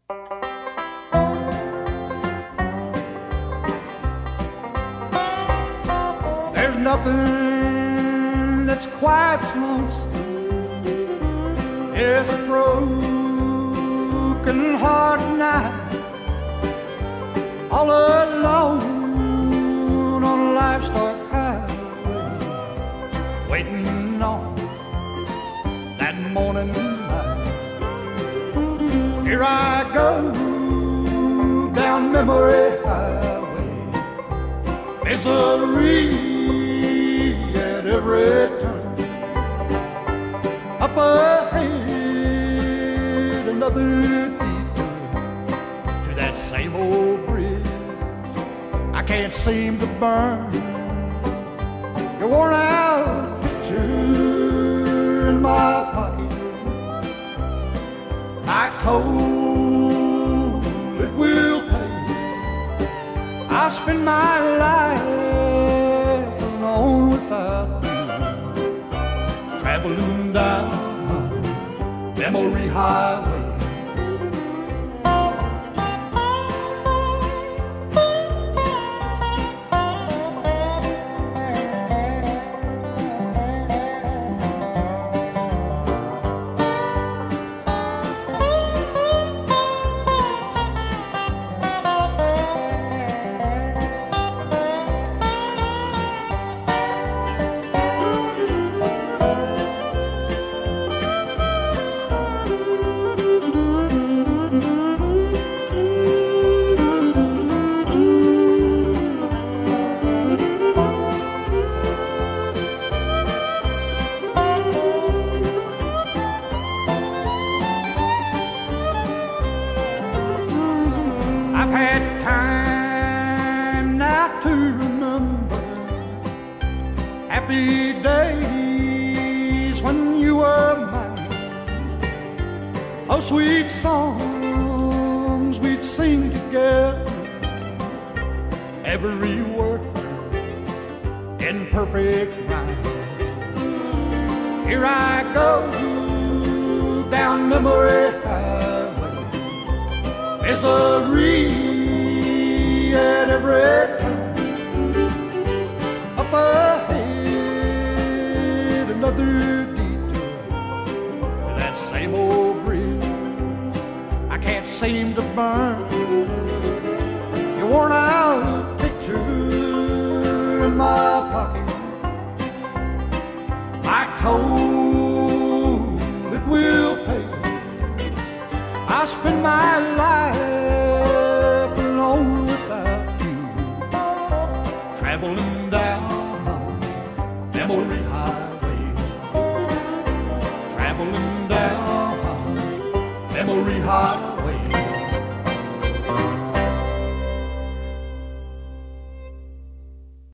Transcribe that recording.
There's nothing that's quite as lonesome as a broken heart night, all alone on life's dark highway, waiting on that morning light. Here I go down memory highway, misery at every turn. Up ahead, another detour to that same old bridge I can't seem to burn. Your worn out picture in my pocket, I told it will pay. I spend my life alone without you, traveling down memory highway. I've had time now to remember happy days when you were mine. Oh, sweet songs we'd sing together, every word in perfect rhyme. Here I go down memory highway, misery at every turn. Up ahead, another detour to that same old bridge I can't seem to burn. Your worn out picture in my pocket, I told it will pay. I spend my life alone without you, traveling down memory highway, traveling down memory highway.